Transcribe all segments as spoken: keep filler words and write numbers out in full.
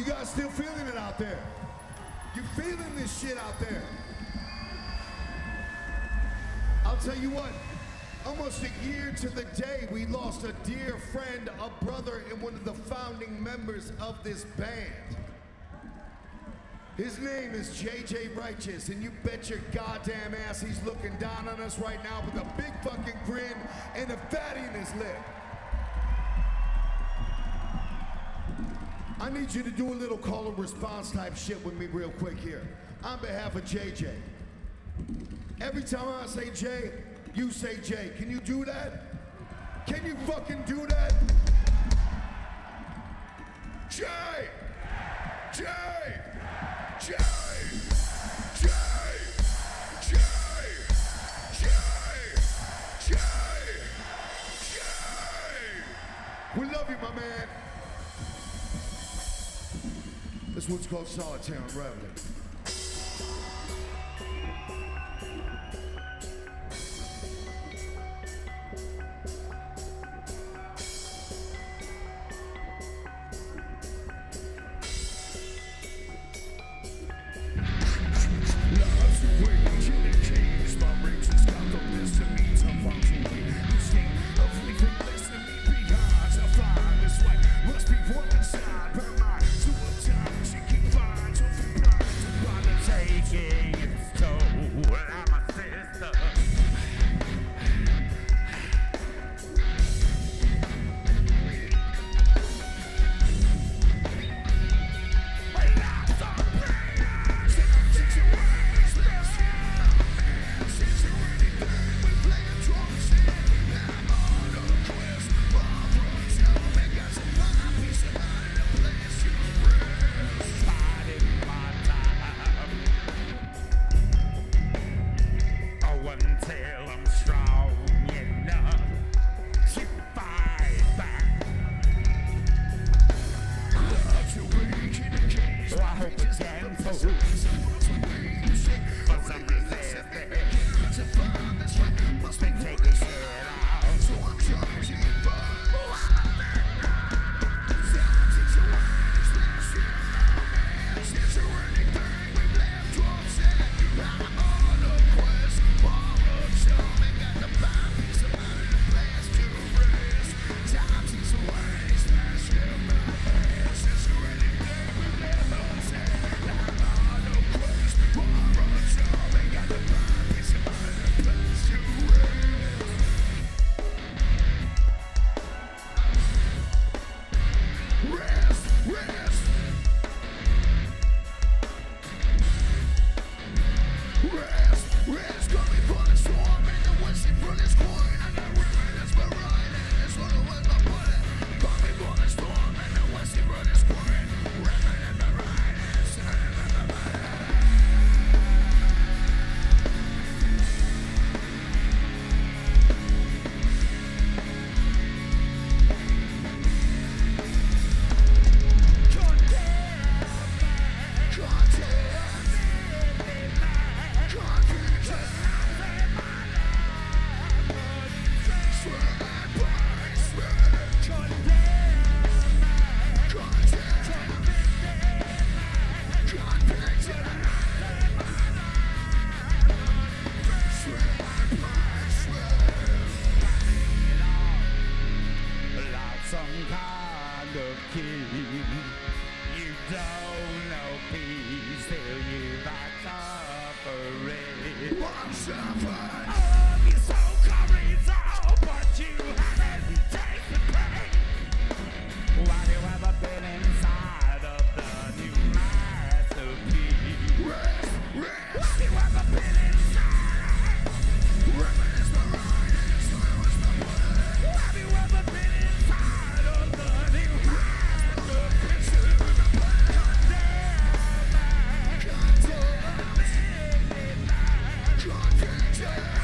You guys still feeling it out there? You feeling this shit out there? I'll tell you what, almost a year to the day, we lost a dear friend, a brother, and one of the founding members of this band. His name is J J Righteous, and you bet your goddamn ass he's looking down on us right now with a big fucking grin and a fatty in his lip. I need you to do a little call and response type shit with me real quick here. On behalf of J J. Every time I say J, you say J. Can you do that? Can you fucking do that? J! J! J! J! J! J! J! J! We love you, my man. This one's called Solitaire Unraveling. Yeah.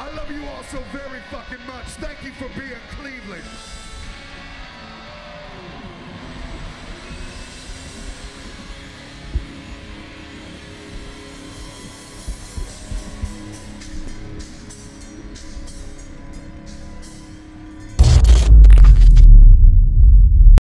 I love you all so very fucking much. Thank you for being Cleveland.